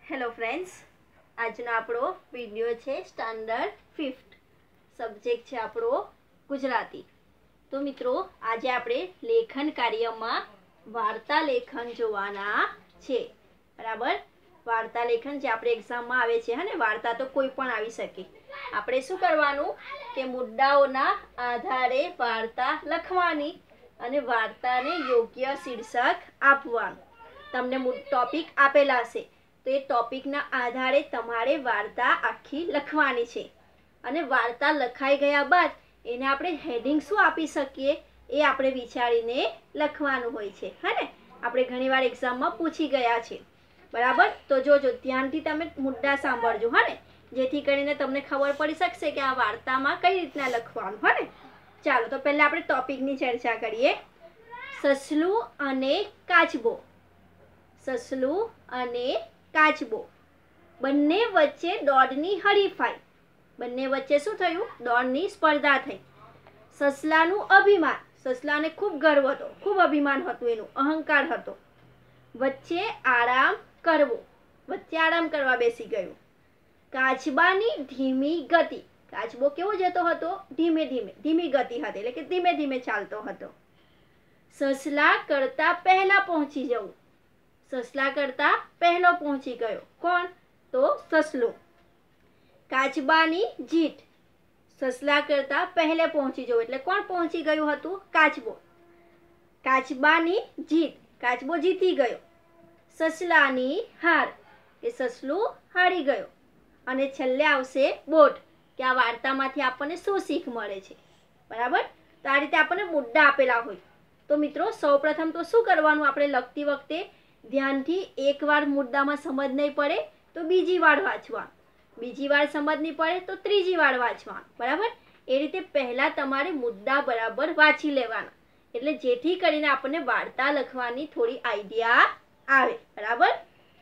Hello friends, આજનો આપણો video છે સ્ટાન્ડર્ડ 5th સબ્જેક્ટ છે આપણો ગુજરાતી. તો મિત્રો, આજે આપણે લેખન કાર્યમાં વાર્તા લેખન જોવાના છે. બરાબર, વાર્તા લેખન જે આપણે એક્ઝામમાં આવે છે ને, વાર્તા તો કોઈ પણ આવી શકે. આપણે શું કરવાનું કે મુદ્દાઓના આધારે વાર્તા લખવાની અને વાર્તાને યોગ્ય શીર્ષક આપવાનું. તમને ટોપિક આપેલા હશે તો એ ટોપિકના આધારે તમારે વાર્તા આખી લખવાની છે. અને વાર્તા લખાઈ ગયા બાદ એને આપણે હેડિંગ શું આપી શકીએ એ આપણે વિચારીને લખવાનું હોય છે. હે ને, આપણે ઘણીવાર એક્ઝામમાં પૂછી ગયા છે. બરાબર, તો જોજો, ધ્યાનથી તમે મુદ્દા સાંભળજો. હે ને, જેથી કરીને તમને ખબર પડી શકશે કે આ વાર્તામાં કઈ રીતના લખવાનું. હે ને, ચાલો તો પહેલા આપણે ટોપિકની ચર્ચા કરીએ. સસલું અને કાચબો. સસલું અને કાચબો બંને વચ્ચે દોડની હરીફાઈ. બંને વચ્ચે શું થયું? દોડની સ્પર્ધા થઈ. સસલાનું અભિમાન. સસલાને ખૂબ ગર્વ હતો, ખૂબ અભિમાન હતું, એનું અહંકાર હતો. વચ્ચે આરામ કરવો. વચ્ચે આરામ કરવા બેસી ગયું. કાચબાની ધીમી ગતિ. કાચબો કેવો જતો હતો? ધીમે ધીમે, ધીમી ગતિ હતી, એટલે કે ધીમે ધીમે ચાલતો હતો. સસલા કરતા પહેલા પહોંચી જવું. સસલા કરતા પહેલો પહોંચી ગયો. કોણ? તો સસલું. કાચબાની જીત. સસલા કરતા પહેલે પહોંચી જવું એટલે કોણ પહોંચી ગયું હતું? કાચબો. કાચબાની જીત. કાચબો જીતી ગયો. સસલાની હાર. કે સસલું હારી ગયો. અને છેલ્લે આવશે બોટ, કે આ વાર્તામાંથી આપણને શું શીખ મળે છે. બરાબર, તો આ રીતે આપણને મુદ્દા આપેલા હોય. તો મિત્રો, સૌપ્રથમ તો શું કરવાનું? આપણે લખતી વખતે ધ્યાનથી એકવાર મુદ્દામાં સમજ નહીં પડે તો બીજી વાર વાંચવાનું, બીજી વાર સમજ નહીં પડે તો ત્રીજી વાર વાંચવાનું. બરાબર, એ રીતે પહેલા તમારે મુદ્દા બરાબર વાંચી લેવાના, એટલે જેથી કરીને આપણને વાર્તા લખવાની થોડી આઈડિયા આવે. બરાબર,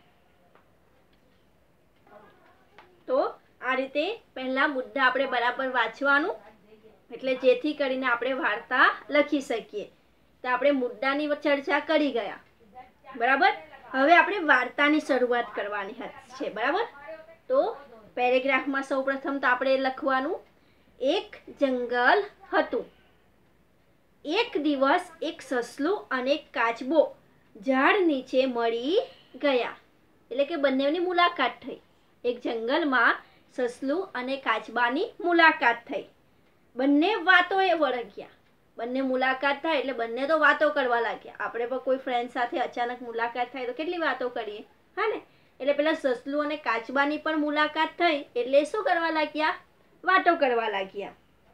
તો આ રીતે પહેલા મુદ્દા આપણે બરાબર વાંચવાનું, એટલે જેથી કરીને આપણે વાર્તા લખી શકીએ. તો આપણે મુદ્દાની ચર્ચા કરી ગયા. બરાબર, હવે આપણે વાર્તાની શરૂઆત કરવાની છે. બરાબર, તો પેરેગ્રાફમાં સૌપ્રથમ તો આપણે લખવાનું, એક જંગલ હતું. એક દિવસ એક સસલું અને કાચબો ઝાડ નીચે મળી ગયા. એટલે કે બંનેની મુલાકાત થઈ. એક જંગલમાં સસલું અને કાચબાની મુલાકાત થઈ. બંને વાતોએ વળગ્યા. બંને મુલાકાત થાય એટલે બંને તો વાતો કરવા લાગ્યા. આપણે પણ કોઈ ફ્રેન્ડ સાથે અચાનક મુલાકાત થાય તો કેટલી વાતો કરીએ. હા ને, એટલે પેલા સસલું અને કાચબાની પણ મુલાકાત થઈ એટલે શું કરવા લાગ્યા? વાતો કરવા લાગ્યા.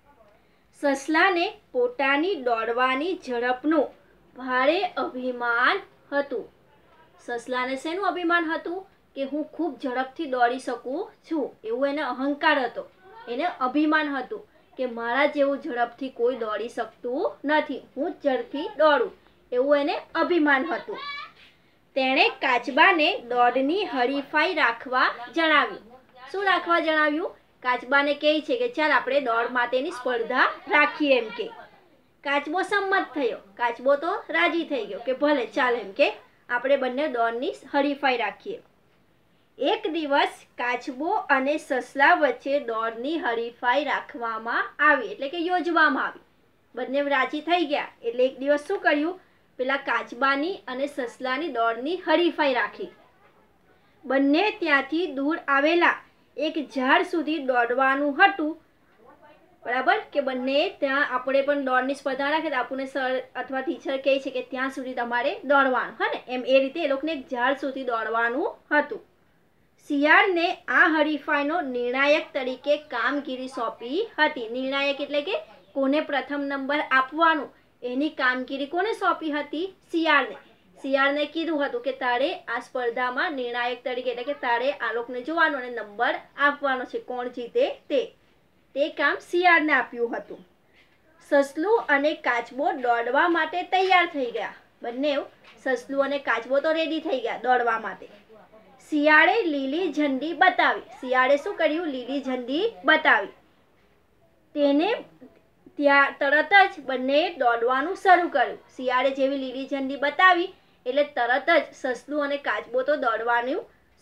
સસલાને પોતાની દોડવાની ઝડપનું ભારે અભિમાન હતું. સસલાને શેનું અભિમાન હતું? કે હું ખૂબ ઝડપથી દોડી શકું છું, એવું એને અહંકાર હતો, એને અભિમાન હતું કે મારા જેવું ઝડપથી કોઈ દોડી શકતું નથી, હું ઝડપથી દોડું, એવું એને અભિમાન હતું. તેણે કાચબાને દોડની હરીફાઈ રાખવા જણાવ્યું. શું રાખવા જણાવ્યું? કાચબાને કહે છે કે ચાલ આપણે દોડ માટેની સ્પર્ધા રાખીએ એમ કે. કાચબો સંમત થયો. કાચબો તો રાજી થઈ ગયો કે ભલે ચાલ એમ કે આપણે બંને દોડની હરીફાઈ રાખીએ. એક દિવસ કાચબો અને સસલા વચ્ચે દોડની હરીફાઈ રાખવામાં આવી, એટલે કે યોજવામાં આવી. બંને રાજી થઈ ગયા એટલે એક દિવસ શું કર્યું? પેલા કાચબાની અને સસલાની દોડની હરીફાઈ રાખી. બંને ત્યાંથી દૂર આવેલા એક ઝાડ સુધી દોડવાનું હતું. બરાબર, કે બંને ત્યાં આપણે પણ દોડની સ્પર્ધા રાખે તો આપણને સર અથવા ટીચર કહે છે કે ત્યાં સુધી તમારે દોડવાનું. હા ને, એમ એ રીતે એ લોકોને એક ઝાડ સુધી દોડવાનું હતું. શિયાળને આ હરીફાઈનો નિર્ણાયક તરીકે કામગીરી સોંપી હતી. નિર્ણાયક એટલે કે કોને પ્રથમ નંબર આપવાનું એની કામગીરી કોને સોંપી હતી? શિયાળને. શિયાળને કીધું હતું કે તારે આ સ્પર્ધામાં નિર્ણાયક તરીકે, એટલે કે તારે આ લોકોને જોવાનું અને નંબર આપવાનો છે, કોણ જીતે તે. તે કામ શિયાળને આપ્યું હતું. સસલું અને કાચબો દોડવા માટે તૈયાર થઈ ગયા. બંને સસલું અને કાચબો તો રેડી થઈ ગયા દોડવા માટે. શિયાળે લીલી ઝંડી બતાવી. શિયાળે શું કર્યું? લીલી ઝંડી બતાવી. તેને ત્યાં તરત જ બંને દોડવાનું શરૂ કર્યું. શિયાળે જેવી લીલી ઝંડી બતાવી એટલે તરત જ સસલું અને કાચબો તો દોડવાનું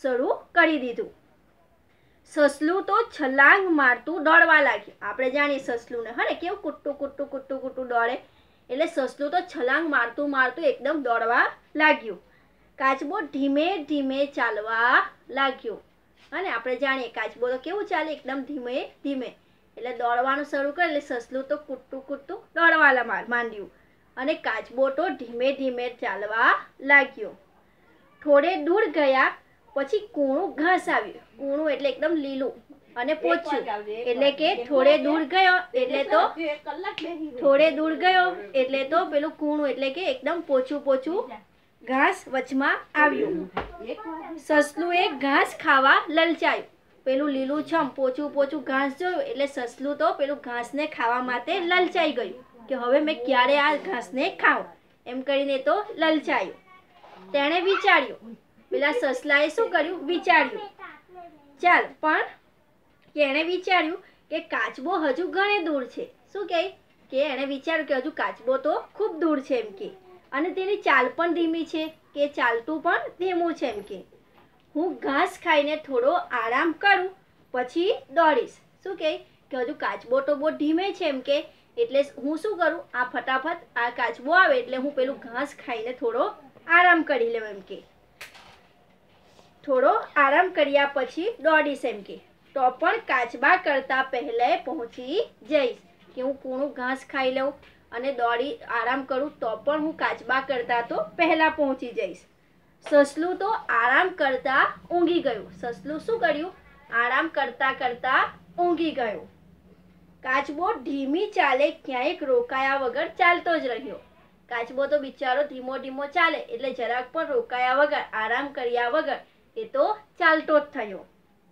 શરૂ કરી દીધું. સસલું તો છલાંગ મારતું દોડવા લાગ્યું. આપણે જાણીએ સસલુંને હે ને કેવું કૂટતું કૂટતું કૂટતું કૂટતું દોડે, એટલે સસલું તો છલાંગ મારતું મારતું એકદમ દોડવા લાગ્યું. કાચબો ધીમે ધીમે ચાલવા લાગ્યો. અને આપણે જાણીએ કાચબો તો કેવું ચાલે, એકદમ ધીમે ધીમે. એટલે દોડવાનું શરૂ કરે એટલે સસલું તો કૂટતું કૂટતું દોડવા માંડ્યું અને કાચબો તો ધીમે ધીમે ચાલવા લાગ્યો. થોડે દૂર ગયા પછી કૂણું ઘાસ આવ્યું. કૂણું એટલે એકદમ લીલું અને પોચું, એટલે કે થોડે દૂર ગયો એટલે તો પેલું કૂણું એટલે કે એકદમ પોચું પોચું ઘાસ વચમાં આવ્યું. સસલું ઘાસ ખાવા લલચાયું. પેલું લીલું છમ પોચું પોચું ઘાસ જોયું એટલે સસલું તો પેલું ઘાસને ખાવા માટે લલચાઈ ગયું કે હવે મેં ક્યારે આ ઘાસને ખાઉં, એમ કરીને તો લલચાયું. તેણે વિચાર્યું, પેલા સસલાએ શું કર્યું, વિચાર્યું ચાલ, પણ એણે વિચાર્યું કે કાચબો હજુ ઘણે દૂર છે. શું કહે કે એણે વિચાર્યું કે હજુ કાચબો તો ખૂબ દૂર છે એમ કે, અને તેની ચાલ પણ ધીમી છે કે ચાલતું પણ ધીમું છે એમ કે. હું ઘાસ ખાઈને થોડો આરામ કરું પછી દોડીશ. શું કહે કે હજુ કાચબો તો બહુ ધીમે છે એમ કે, એટલે હું શું કરું, આ ફટાફટ આ કાચબો આવે એટલે હું પેલું ઘાસ ખાઈને થોડો આરામ કરી લઉં એમ કે. થોડો આરામ કર્યા પછી દોડીશ એમ કે. તો પણ કાચબા કરતાં પહેલે પહોંચી જઈશ, કે હું કૂણું ઘાસ ખાઈ લઉં અને દોડી આરામ કરું તો પણ હું કાચબા કરતાં તો પહેલાં પહોંચી જઈશ. સસલું તો આરામ કરતા ઊંઘી ગયું. સસલું શું કર્યું, આરામ કરતા કરતા ઊંઘી ગયું. કાચબો ધીમી ચાલે ક્યાંય રોકાયા વગર ચાલતો જ રહ્યો. કાચબો તો બિચારો ધીમો ધીમો ચાલે એટલે જરાક પણ રોકાયા વગર, આરામ કર્યા વગર એ તો ચાલતો જ થયો.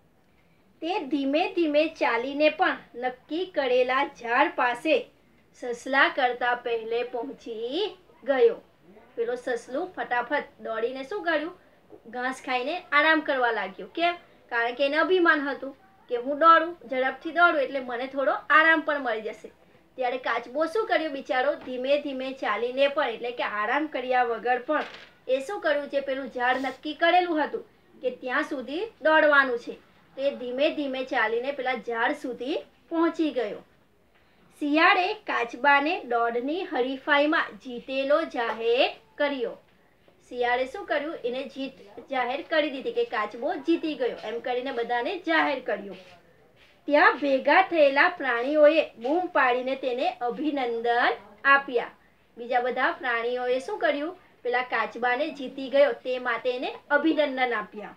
તે ધીમે ધીમે ચાલીને પણ નક્કી કરેલા ઝાડ પાસે સસલા કરતા પહેલે પહોંચી ગયો. પેલો સસલું ફટાફટ દોડીને શું કર્યું, ઘાસ ખાઈને આરામ કરવા લાગ્યો. કેમ, કારણ કે એને અભિમાન હતું કે હું દોડું, ઝડપથી દોડું એટલે મને થોડો આરામ પણ મળી જશે. ત્યારે કાચબો શું કર્યું બિચારો, ધીમે ધીમે ચાલીને પણ એટલે કે આરામ કર્યા વગર પણ એ શું કર્યું છે, પેલું ઝાડ નક્કી કરેલું હતું કે ત્યાં સુધી દોડવાનું છે, તો એ ધીમે ધીમે ચાલીને પેલા ઝાડ સુધી પહોંચી ગયો. શિયાળે કાચબાને દોડની હરીફાઈમાં જીતેલો જાહેર કર્યો. શિયાળે શું કર્યું, એને જીત જાહેર કરી દીધી કે કાચબો જીતી ગયો, એમ કરીને બધાને જાહેર કર્યું. ત્યાં ભેગા થયેલા પ્રાણીઓએ બૂમ પાડીને તેને અભિનંદન આપ્યા. બીજા બધા પ્રાણીઓએ શું કર્યું, પેલા કાચબાને જીતી ગયો તે માટે એને અભિનંદન આપ્યા.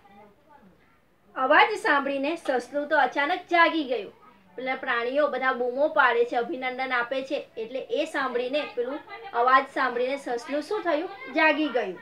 અવાજ સાંભળીને સસલું તો અચાનક જાગી ગયું. પેલા પ્રાણીઓ બધા બૂમો પાડે છે, અભિનંદન આપે છે, એટલે એ સાંભળીને પેલું અવાજ સાંભળીને સસલું શું થયું, જાગી ગયું.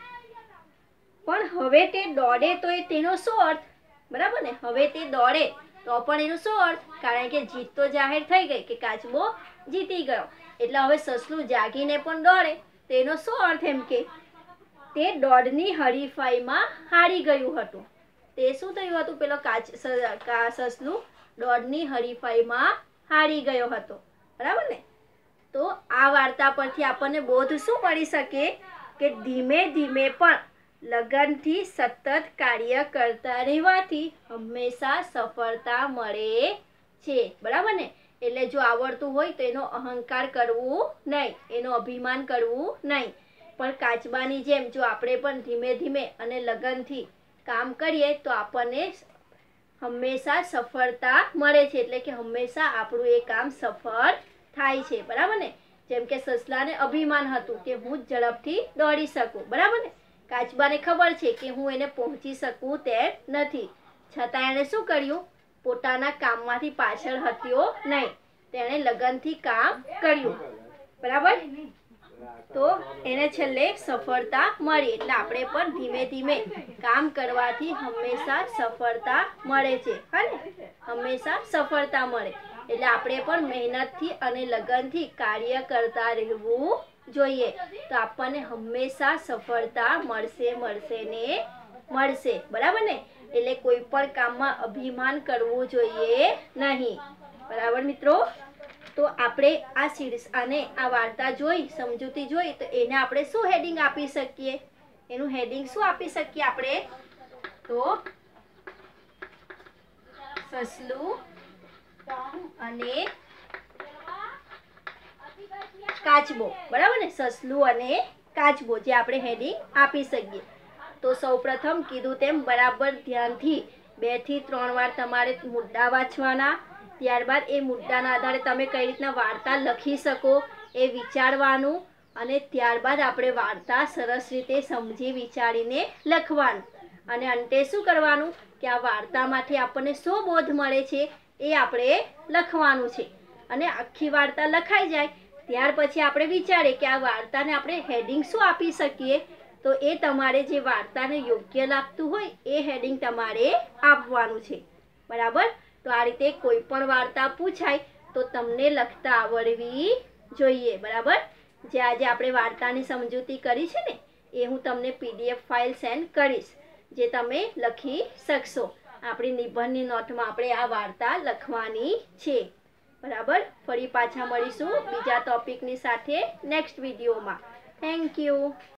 પણ હવે તે દોડે તો તેનો શું અર્થ, બરાબર ને, હવે તે દોડે તો પણ એનો શું અર્થ, કારણ કે જીત તો જાહેર થઈ ગઈ કે કાચબો જીતી ગયો, એટલે હવે સસલું જાગીને પણ દોડે તો એનો શું અર્થ, એમ કે તે દોડની હરીફાઈમાં હારી ગયું હતું. તે શું થયું હતું, પેલો સસલું દોડની હરીફાઈમાં હારી ગયો હતો. બરાબર ને. તો આ વાર્તા પરથી આપણને બોધ શું મળી શકે કે ધીમે ધીમે પણ લગનથી સતત કાર્ય કરતા રહેવાથી હંમેશા સફળતા મળે છે. બરાબર ને. એટલે જો આવડતું હોય તો એનો અહંકાર કરવું નહીં, એનો અભિમાન કરવું નહીં, પણ કાચબાની જેમ જો આપણે પણ ધીમે ધીમે અને લગનથી કામ કરીએ તો આપણને હંમેશા સફળતા મળે છે. એટલે કે હંમેશા આપણું એ કામ સફળ થાય છે. બરાબર ને. જેમ કે સસલાને અભિમાન હતું કે હું ઝડપથી દોડી શકું. બરાબર ને. કાચબાને ખબર છે કે હું એને પહોંચી શકું તેમ નથી, છતાં એણે શું કર્યું, પોતાના કામમાંથી પાછળ હટ્યો નહીં, તેણે લગનથી કામ કર્યું. બરાબર. તો એને છેલ્લે સફળતા મળી. એટલે આપણે પણ ધીમે ધીમે કામ કરવાથી હંમેશા સફળતા મળે છે. હા ને, હંમેશા સફળતા મળે. એટલે આપણે પણ મહેનતથી અને લગનથી કાર્ય કરતા રહેવું જોઈએ, તો આપણને હંમેશા સફળતા મળશે ને મળશે. બરાબર ને. એટલે કોઈ પણ કામમાં અભિમાન કરવું જોઈએ નહીં. બરાબર મિત્રો. તો આપણે આ સિરીઝ અને આ વાર્તા જોઈ, સમજૂતી જોઈ, તો એને આપણે શું હેડિંગ આપી શકીએ, એનું હેડિંગ શું આપી શકીએ આપણે, તો સસલું અને કાચબો, બરાબર ને? સસલું અને કાચબો જે આપણે હેડિંગ આપી શકીએ. તો સૌપ્રથમ કીધું તેમ બરાબર ધ્યાનથી 2 થી 3 વાર તમારે મુદ્દા વાંચવાના. ત્યારબાદ એ મુદ્દાના આધારે તમે કઈ રીતના વાર્તા લખી શકો એ વિચારવાનું અને ત્યારબાદ આપણે વાર્તા સરસ રીતે સમજી વિચારીને લખવાનું. અને અંતે શું કરવાનું કે આ વાર્તામાંથી આપણને શું બોધ મળે છે એ આપણે લખવાનું છે. અને આખી વાર્તા લખાઈ જાય ત્યાર પછી આપણે વિચારીએ કે આ વાર્તાને આપણે હેડિંગ શું આપી શકીએ. તો એ તમારે જે વાર્તાને યોગ્ય લાગતું હોય એ હેડિંગ તમારે આપવાનું છે, બરાબર? તો આ રીતે કોઈ પણ વાર્તા પૂછાય તો તમને લખતા આવડવી જોઈએ, બરાબર? જે આજે આપણે વાર્તાની સમજૂતી કરી છે ને એ હું તમને PDF ફાઇલ સેન્ડ કરીશ જે તમે લખી શકશો. આપણી નિબંધની નોટમાં આપણે આ વાર્તા લખવાની છે, બરાબર? ફરી પાછા મળીશું બીજા ટોપિકની સાથે નેક્સ્ટ વિડીયોમાં. Thank you.